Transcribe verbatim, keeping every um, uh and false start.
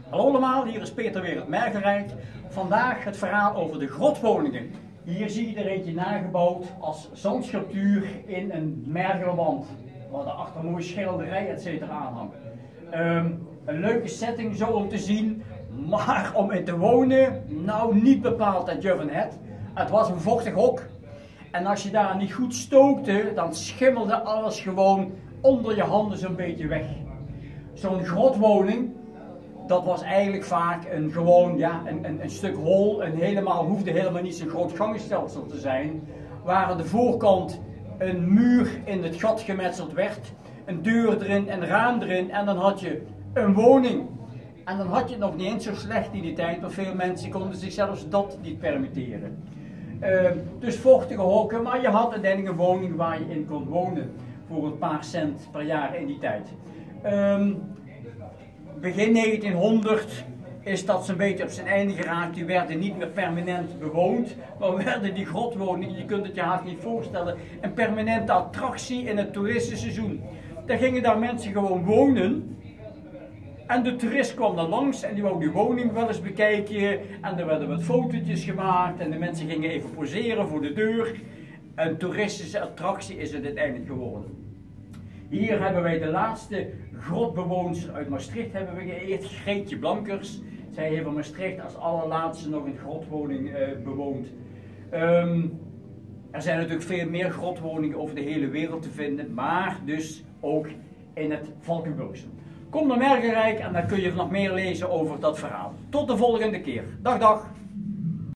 Hallo allemaal, hier is Peter weer het Mergelrijk. Vandaag het verhaal over de grotwoningen. Hier zie je er eentje nagebouwd als zandsculptuur in een mergelwand. Waar daarachter een mooie schilderij et cetera aan hangt. Um, een leuke setting zo om te zien, maar om in te wonen, nou niet bepaald het Juven het. Het was een vochtig hok. En als je daar niet goed stookte, dan schimmelde alles gewoon onder je handen zo'n beetje weg. Zo'n grotwoning, dat was eigenlijk vaak een gewoon, ja, een, een, een stuk hol. En helemaal, hoefde helemaal niet zo'n groot gangenstelsel te zijn. Waar aan de voorkant een muur in het gat gemetseld werd. Een deur erin, een raam erin. En dan had je een woning. En dan had je het nog niet eens zo slecht in die tijd. Want veel mensen konden zich zelfs dat niet permitteren. Uh, dus vochtige hokken, maar je had uiteindelijk een woning waar je in kon wonen. Voor een paar cent per jaar in die tijd. Um, begin negentienhonderd is dat zo'n beetje op zijn einde geraakt. Die werden niet meer permanent bewoond, maar werden die grotwoningen, je kunt het je haast niet voorstellen, een permanente attractie in het toeristenseizoen. Daar gingen daar mensen gewoon wonen. En de toerist kwam dan langs en die wou die woning wel eens bekijken. En er werden wat fotootjes gemaakt en de mensen gingen even poseren voor de deur. Een toeristische attractie is het uiteindelijk geworden. Hier hebben wij de laatste grotbewoonster uit Maastricht hebben we geëerd, Greetje Blankers. Zij heeft in Maastricht als allerlaatste nog een grotwoning uh, bewoond. Um, er zijn natuurlijk veel meer grotwoningen over de hele wereld te vinden, maar dus ook in het Valkenburgse. Kom naar Mergelrijk en dan kun je nog meer lezen over dat verhaal. Tot de volgende keer. Dag dag!